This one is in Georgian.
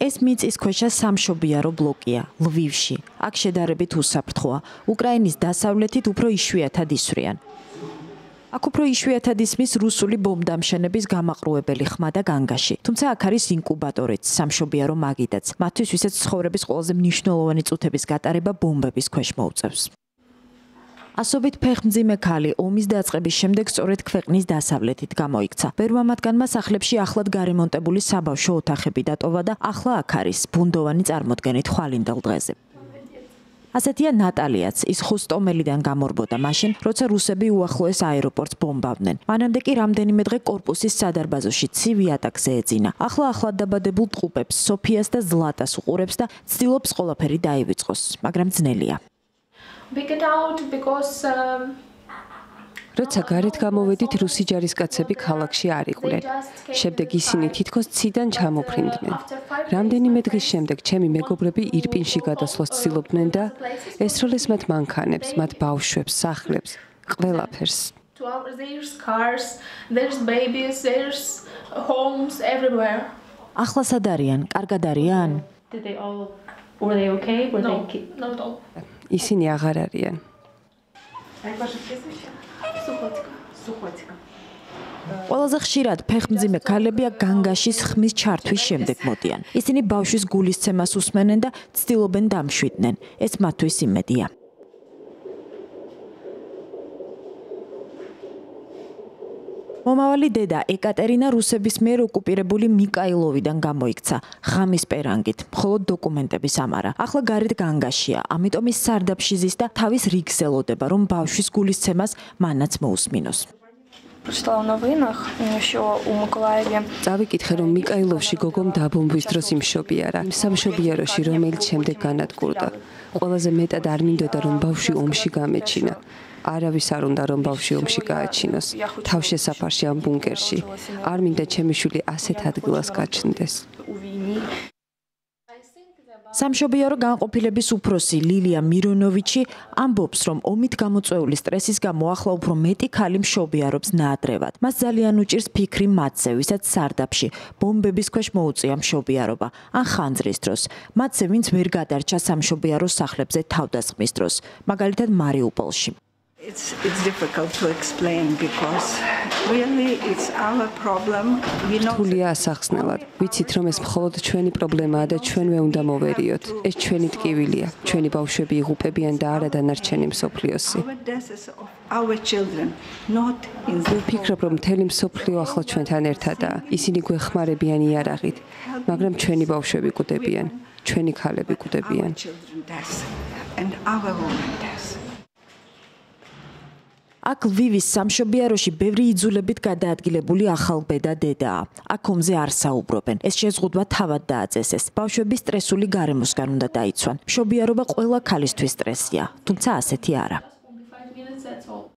ეს მიწისქვეშა სამშობიარო ბლოკია, ლვივში. აქ შედარებით უსაფრთხოა. უკრაინის დასავლეთით უფრო იშვიათად ისვრიან. აქ უფრო იშვიათად ისმის რუსული ბომბდამშენების გამაყრუებელი ხმა და განგაში. თუმცა აქ არის ინკუბატორიც, სამშობიარო მაგიდაც. მათთვის ვისაც ცხოვრების ყველაზე მნიშვნელოვანი წუთების გატარება ბომბების ქვეშ მოუწევს. ასობით ფეხმძიმე ქალი ომის დაწყების შემდეგ სწორედ ქვეყნის დასავლეთით გამოიქცა. ბევრმა მათგანმა სახლებში ახლად გარემონტებული საბავშვო ოთახები დატოვა და ახლა აქ არის ბუნდოვანი წარმოდგენით ხვალინდელ დღეზე. ასეთია ნატალიაც, ის ხუსტომელიდან გამორბოდა მაშინ, როცა რუსები უახლოეს აეროპორტს ბომბავდნენ. მანამდე კი რამდენიმე დღე კორპუსის სადარბაზოში ცივი ატაკზე ეძინა. ახლა ახლად დაბადებულ ტყუპებს, სოფიას და ზლატას უყურებს და ცდილობს ყველაფერი დაივიწყოს, მაგრამ ძნელია. როცა გარეთ გამოვედით, რუსი ჯარისკაცები ქალაქში არ იყვნენ. შემდეგ ისინი თითქოს ციდან ჩამოფრინდნენ. რამდენიმე დღის შემდეგ ჩემი მეგობრები ირპინში გადასვლას ცდილობდნენ და ესროლეს მათ მანქანებს, მათ ბავშვებს, სახლებს, ყველაფერს. ახლა სად არიან? კარგად არიან? ისინი აღარ არიან. ყველაზე ხშირად ფეხმძიმე ქალები განგაშის ხმის ჩართვის შემდეგ მოდიან. ისინი ბავშვის გულისცემას უსმენენ და ცდილობენ დამშვიდნენ. ეს მათთვის იმედია. მომავალი დედა ეკატერინა რუსების მიერ ოკუპირებული მიკაილოვიდან გამოიქცა ღამის პერანგით, მხოლოდ დოკუმენტების ამარა. ახლა გარეთ განგაშია, ამიტომ ის სარდაფში ზის და თავის რიგს ელოდება, რომ ბავშვის გულისცემას მანაც მოусმინოს. წავიკითხე, რომ მიკაილოვში გოგომ დაბომბვის დროს იმშობიარა, სამშობიაროში, რომელიც შემდეგ განადგურდა. ყველაზე მეტად არ მინდოდა, რომ ბავშვი ომში გამეჩინა. არავის არ უნდა, რომ ბავშვი ომში გააჩინოს. თავშესაფარში ამ ბუნკერში. არ მინდა ჩემი შვილი ასეთ ადგილას გაჩნდეს. სამშობიარო განყოფილების უფროსი ლილია მირონოვიჩი ამბობს, რომ ომით გამოწვეული სტრესის გამო ახლა უფრო მეტი ქალი მშობიარობს ნაადრევად. მას ძალიან უჭირს ფიქრი მათზე, ვისაც სარდაფში ბომბების ქვეშ მოუწია მშობიარობა, ან ხანძრის დროს. მათზე, ვინც ვერ გადარჩა სამშობიარო სახლებზე თავდასხმის დროს, მაგალითად მარიუპოლში. It's difficult to explain because really it's our problem. რთულია ასახსნელად. ვიცით, რომ ეს მხოლოდ ჩვენი პრობლემაა და ჩვენვე უნდა მოვერიოთ. ეს ჩვენი ტკივილია. ჩვენი ბავშვები იღუპებიან და არა დანარჩენი მსოფლიოსი. ვფიქრობ, რომ მთელი მსოფლიო ახლა ჩვენთან ერთადაა. ისინი გვეხმარებიან იარაღით, მაგრამ ჩვენი ბავშვები კვდებიან, ჩვენი ქალები კვდებიან. აქ ლვივის სამშობიაროში ბევრი იძულებით გადაადგილებული ახალბედა დედაა. აქ ომზე არ საუბრობენ. ეს შეზღუდვა თავად დააწესეს. ბავშვები სტრესული გარემოსგან უნდა დაიცვან. მშობიარობა ყველა ქალისთვის სტრესია, თუმცა ასეთი არა.